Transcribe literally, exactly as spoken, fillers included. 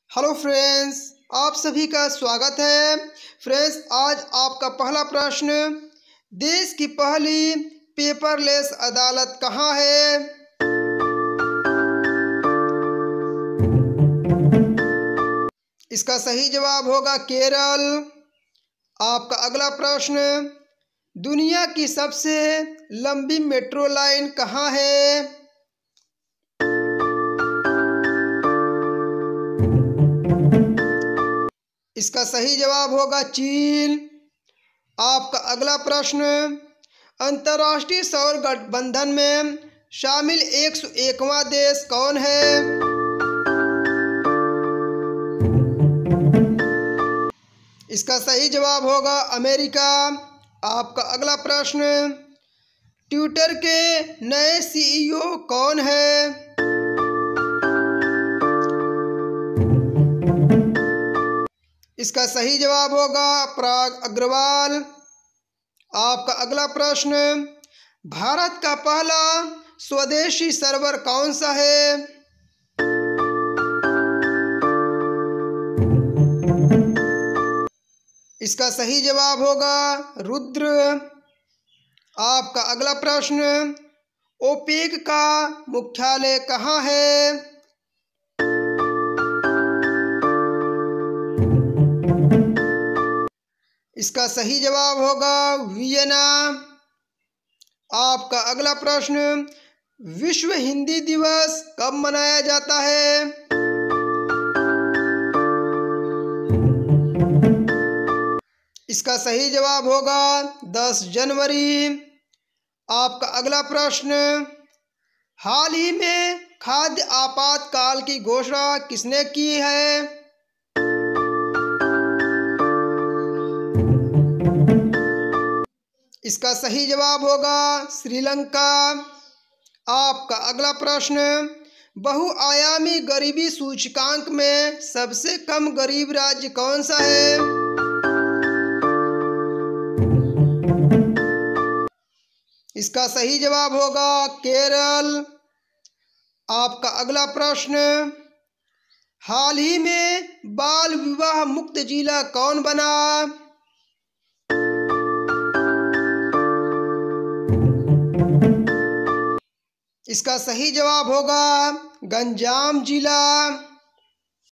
Hello friends, आप सभी का स्वागत है। फ्रेंड्स, आज आपका पहला प्रश्न, देश की पहली पेपरलेस अदालत कहाँ है? इसका सही जवाब होगा केरल। आपका अगला प्रश्न, दुनिया की सबसे लंबी मेट्रो लाइन कहाँ है? इसका सही जवाब होगा चीन। आपका अगला प्रश्न, अंतर्राष्ट्रीय सौर गठबंधन में शामिल एक सौ एकवां देश कौन है? इसका सही जवाब होगा अमेरिका। आपका अगला प्रश्न, ट्विटर के नए सीईओ कौन है? इसका सही जवाब होगा पराग अग्रवाल। आपका अगला प्रश्न, भारत का पहला स्वदेशी सर्वर कौन सा है? इसका सही जवाब होगा रुद्र। आपका अगला प्रश्न, ओपेक का मुख्यालय कहाँ है? इसका सही जवाब होगा वियना। आपका अगला प्रश्न, विश्व हिंदी दिवस कब मनाया जाता है? इसका सही जवाब होगा दस जनवरी। आपका अगला प्रश्न, हाल ही में खाद्य आपातकाल की घोषणा किसने की है? इसका सही जवाब होगा श्रीलंका। आपका अगला प्रश्न, बहुआयामी गरीबी सूचकांक में सबसे कम गरीब राज्य कौन सा है? इसका सही जवाब होगा केरल। आपका अगला प्रश्न, हाल ही में बाल विवाह मुक्त जिला कौन बना? इसका सही जवाब होगा गंजाम जिला।